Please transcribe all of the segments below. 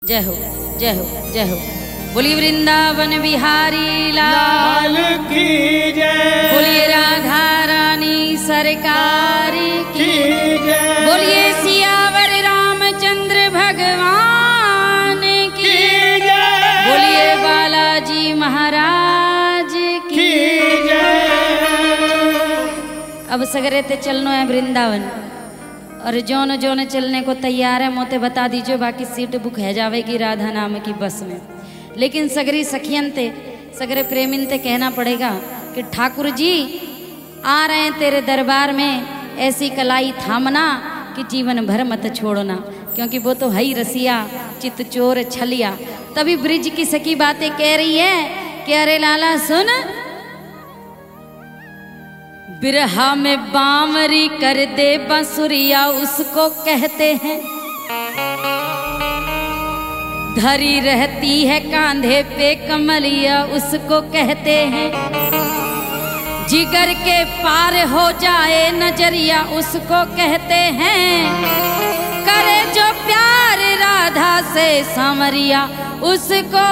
जय हो जय हो जय हो। बोलिए वृंदावन बिहारी लाल की जय। बोलिए राधा रानी सरकार की जय। बोलिए सियावर रामचंद्र भगवान की जय। बोलिए बालाजी महाराज की जय। अब सगरे ते चलनो है वृंदावन और जौन जौन चलने को तैयार है मोते बता दीजिए, बाकी सीट बुक है जावेगी राधा नाम की बस में। लेकिन सगरी सखियन ते सगरे प्रेमिन ते कहना पड़ेगा कि ठाकुर जी आ रहे हैं तेरे दरबार में, ऐसी कलाई थामना कि जीवन भर मत छोड़ना, क्योंकि वो तो हई रसिया चित चोर छलिया। तभी ब्रिज की सखी बातें कह रही है कि अरे लाला सुन, बिरहा में बामरी कर दे बांसुरिया उसको कहते हैं, धरी रहती है कांधे पे कमलिया उसको कहते हैं, जिगर के पार हो जाए नजरिया उसको कहते हैं, करे जो प्यार राधा से सांवरिया उसको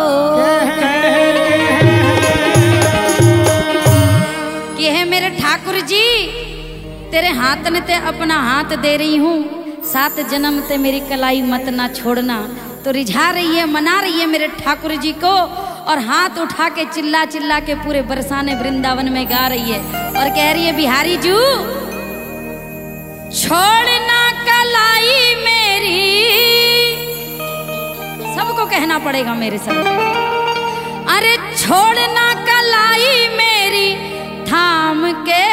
कि है मेरे ठाकुर जी तेरे हाथ में ते अपना हाथ दे रही हूँ, 7 जन्म ते मेरी कलाई मत ना छोड़ना। तो रिझा रही है, मना रही है मेरे ठाकुर जी को, और हाथ उठा के चिल्ला चिल्ला के पूरे बरसाने वृंदावन में गा रही है और कह रही है बिहारी जू छोड़ना कलाई मेरी। सबको कहना पड़ेगा मेरे साथ, अरे छोड़ना कलाई मेरी थाम के।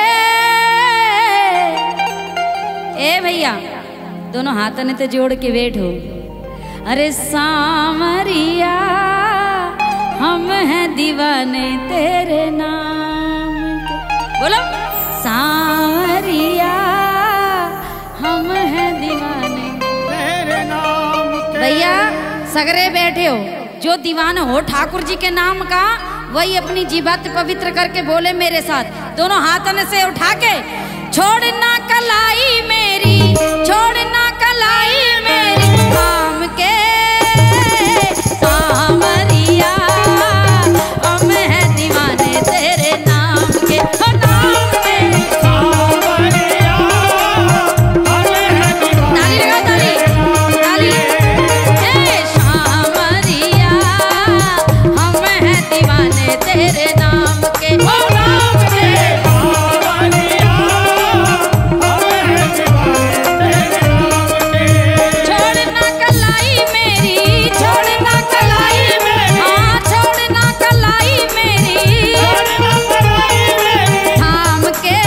ए भैया दोनों हाथों ने तो जोड़ के बैठो। अरे सांवरिया हम हैं दीवाने तेरे नाम के। बोलो सांवरिया हम हैं दीवाने तेरे नाम के। भैया सगरे बैठे हो, जो दीवाना हो ठाकुर जी के नाम का वही अपनी जीवात पवित्र करके बोले मेरे साथ, दोनों हाथों से उठा के। छोड़ना कलाई मेरी, छोड़ना कलाई मेरी थाम के, सांवरिया हम हैं दीवाने तेरे नाम के। नाम के सांवरिया हम हैं दीवाने। ताली लगा ताली ताली। हे सांवरिया हम हैं दीवाने तेरे नाम के। नाम के सांवरिया हम हैं दीवाने तेरे नाम के। छोड़ना कलाई मेरी, छोड़ना कलाई मेरी, हाँ छोड़ना कलाई मेरी थाम के,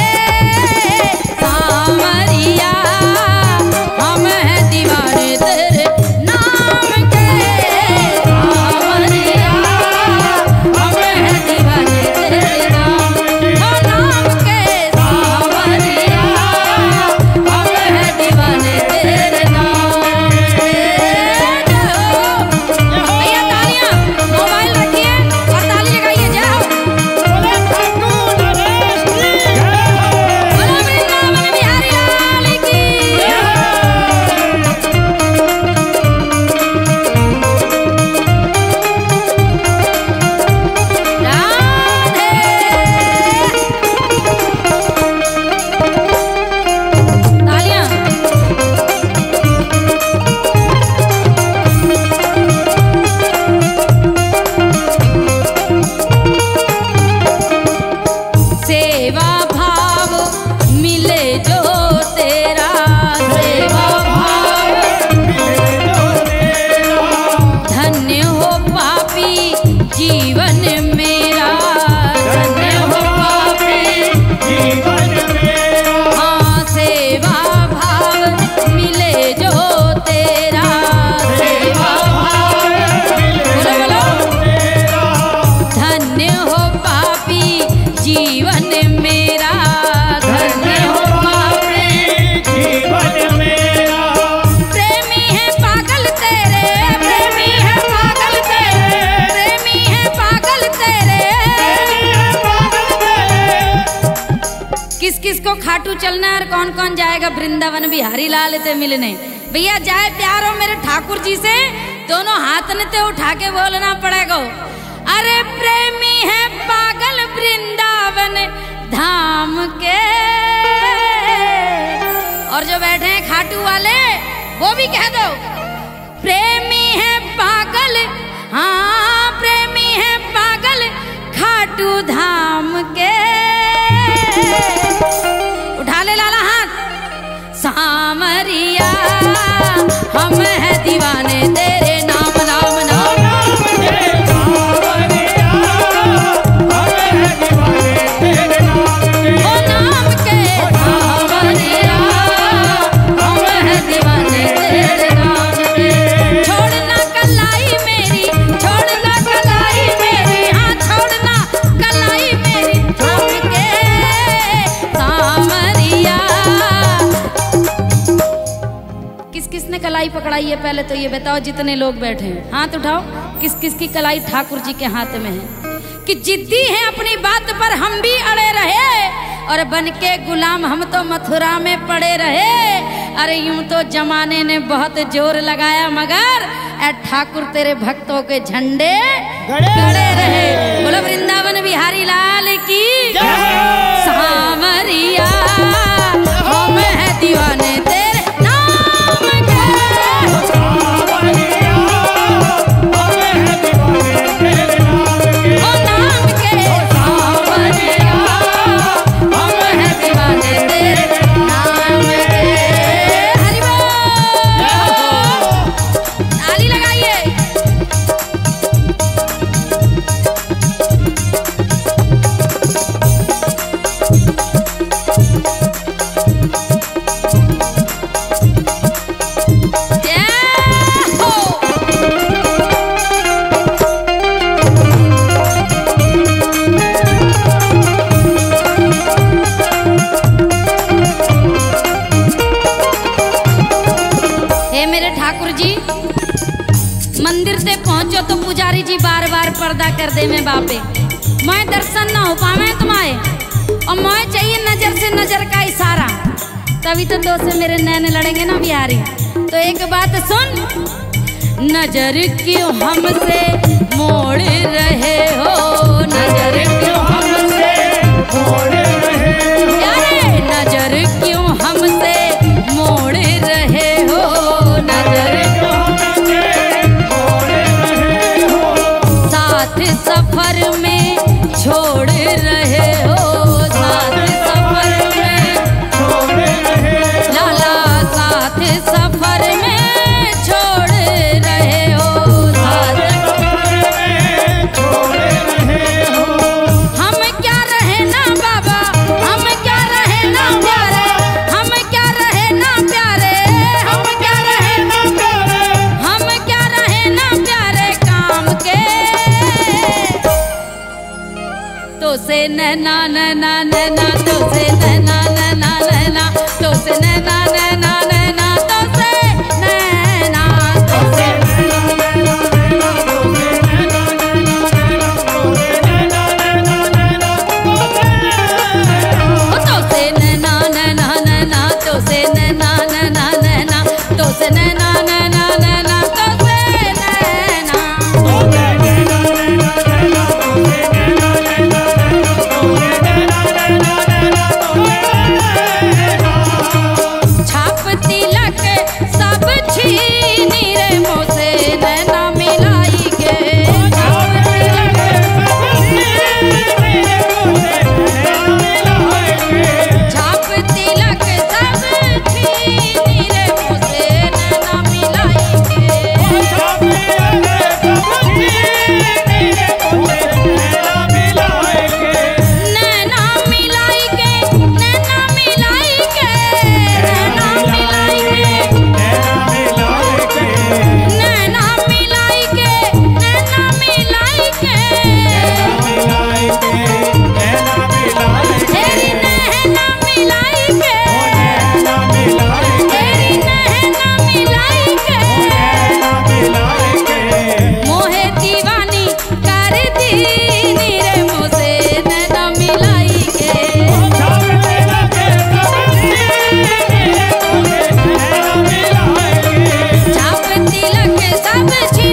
सांवरिया हम हैं दीवाने तेरे नाम के। सांवरिया हम हैं दीवाने तेरे नाम के। नाम के सांवरिया हम हैं दीवाने तेरे नाम के। भैया तालियां मोबाइल रखिए और ताली लगाइए। जय हो बोले ठाकुर नरेश की जय। बोलो वृंदावन बिहारी लाल की राधे। तालियां सेवा भाव मिले जो तेरा, सेवा भाव धन्य हो पापी जीवन मेरा, धन्य हो पापी जीवन मेरा। हाँ सेवा भाव मिले जो तेरा, सेवा भाव बोलो बोलो धन्य हो पापी जीवन मेरा, धन्य हो पापी जीवन मेरा। प्रेमी है पागल तेरे, प्रेमी है पागल तेरे, प्रेमी है पागल तेरे। किस किस को खाटू चलना है और कौन कौन जाएगा वृंदावन बिहारी लाल ते मिलने? भैया जाए प्यार हो मेरे ठाकुर जी से दोनों हाथ ने ते उठा के बोलना पड़ेगा। अरे प्रेमी है पागल वृंदावन धाम के। और जो बैठे हैं खाटू वाले वो भी कह दो, प्रेमी है पागल, हाँ प्रेमी है पागल खाटू धाम के। उठा ले लाला हाथ। सामरिया हम है दीवाने तेरे नाम नाम नाम ओ नाम के। सामरिया हम है दीवाने तेरे नाम के। छोड़ना कलाई मेरी, छोड़ना कलाई मेरी, हाँ छोड़ना कलाई मेरी थाम के। सामरिया किस किस ने कलाई पकड़ाई है पहले तो ये बताओ, जितने लोग बैठे हैं हाथ उठाओ। किस किस की कलाई ठाकुर जी के हाथ में है कि जिद्दी है अपनी बात पर हम भी अड़े रहे और बन के गुलाम हम तो मथुरा में पड़े रहे। अरे यूं तो जमाने ने बहुत जोर लगाया मगर ए ठाकुर तेरे भक्तों के झंडे गड़े रहे। बोलो वृंदावन बिहारी लाल की सामरिया हम है दीवाने तेरे नाम के। ओ नाम के। सामरिया हम है दीवाने तेरे नाम के। हरि बोल। ताली लगाइए। मंदिर से पहुंचो तो पुजारी जी बार बार पर्दा कर दे में बापे, मैं दर्शन ना हो पावे तुम्हारे और मैं चाहिए नजर से नजर का इशारा, तभी तो दो से मेरे नैन लड़ेंगे ना बिहारी। तो एक बात सुन, नजर क्यों हमसे मोड़ रहे हो, नजर क्यों हमसे मोड़ रहे हो, यारे नजर क्यों हमसे मोड़ रहे हो, नजर क्यों हमसे मोड़ रहे हो, साथ सफर में छोड़ रहे हो, साथ सफर में छोड़ रहे हो, लाला साथ सफर में छोड़ रहे हो, साथ सफर में छोड़ रहे हो। हम क्या रहे ना बाबा, हम क्या रहे ना प्यारे, हम क्या रहे ना प्यारे, हम क्या रहे ना प्यारे, हम क्या रहे ना प्यारे काम के। तो से नैना नैना नैना, तो से नैना नैना नैना, तो से नैना नैना नैना, तो से नैना, तो से नैना नैना नैना, तो से नैना नैना नैना, तो से नैना नैना नैना, तो से नैना। Oh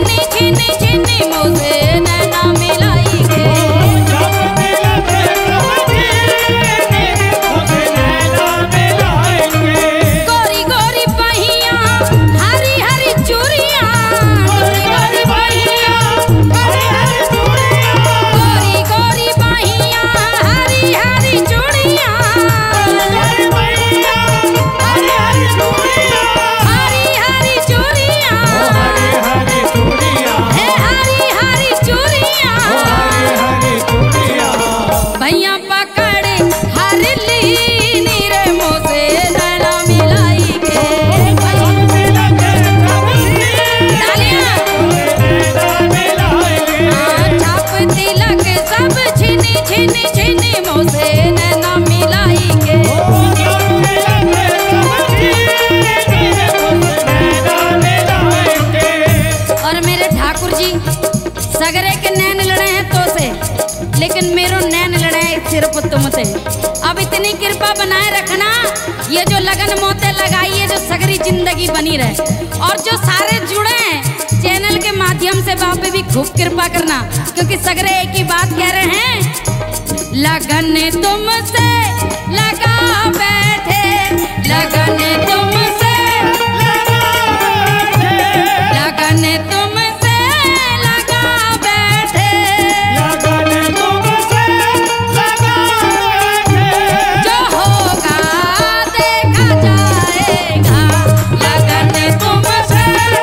छिनी छिनी छिनी मोसे नैना मिलाई के गोरी गोरी पहिया हरी हरी चूड़िया गोरी गोरी पहिया गोरी गोरी पहिया हरी हरी चूड़िया हरी हरी चूड़िया हे हरी हरी चूड़िया भैया पकड़े हर लीनी रे मोसे नैना मिलाई के छाप तिलक सब छिनी छिनी छिनी मोसे नैना मिलाई के और मेरे ठाकुर जी सगरे के नैन लड़े हैं तो से, लेकिन मेरो नैन लड़े हैं सिर्फ तुमसे। अब इतनी कृपा बनाए रखना, ये जो लगन मोते लगाइए जो सगरी जिंदगी बनी रहे। और जो सारे जुड़े हैं चैनल के माध्यम से वहाँ पे भी खूब कृपा करना, क्योंकि सगरे एक ही बात कह रहे हैं, लगन तुमसे लगा बैठे लगन तुमसे लगन तुमसे लगा बैठे जो होगा देखा जाएगा लगन तुमसे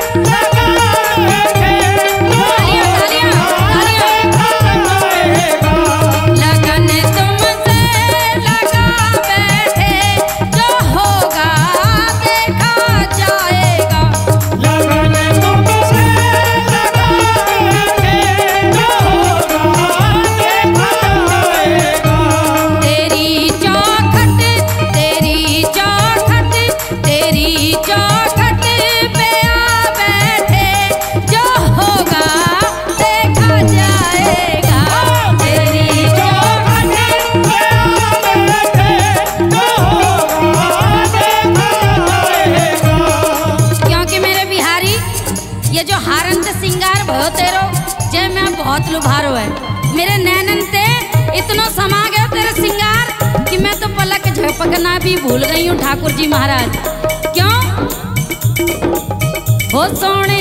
तालियां तालियां तालियां लगन तुमसे लगा बैठे जो होगा देखा जाएगा तेरी चौखट पे आ बैठे जो होगा देखा जाएगा तेरी चौखट क्योंकि मेरे बिहारी ये जो हारन ते सिंगार भयो तेरो जय मैं बहुत लुभारो है। मेरे नैनन ते इतना समा गया तेरे सिंगार कि मैं तो पलक झपकना भी भूल गई हूँ ठाकुर जी महाराज। क्यों हो सोने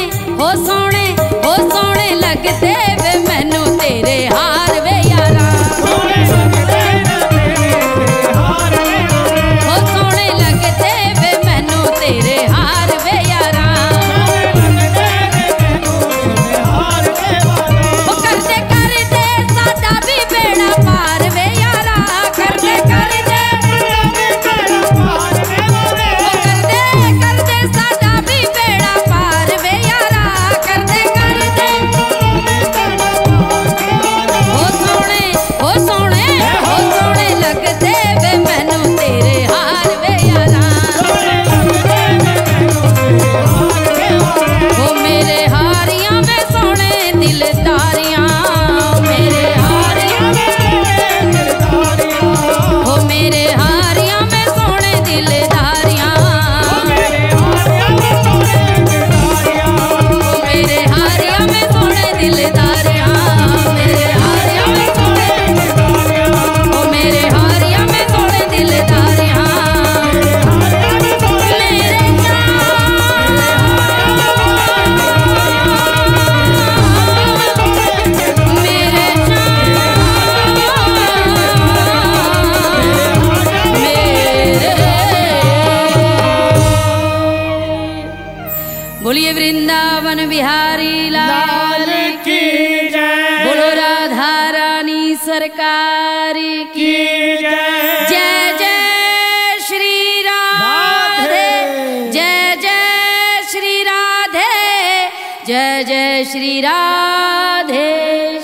लगते वे मैनू तेरे हार वे यारा हो सोने लगते वे मैनू तेरे हार वे यारा वो करते करते साडा भी बेड़ा पार वे यारा करते करते साडा भी बेड़ा पार वे यारा करते करते हो सोने लगते वे मैनू तेरे हार वे यारा हो मेरे हारियां में सोने दिलदारियां मेरे हारियां हो मेरे हारियां में सोने दिलदारियां हो मेरे हारियां में सोने दिलदारियां मेरे हारियां में सोने हो मेरे हारियां में सोने दिलदारियां मेरे बोलिए वृंदावन बिहारी लाल की जय बोलो राधा रानी सरकार की जय जय जय श्री राधे जय जय श्री राधे जय जय श्री राधे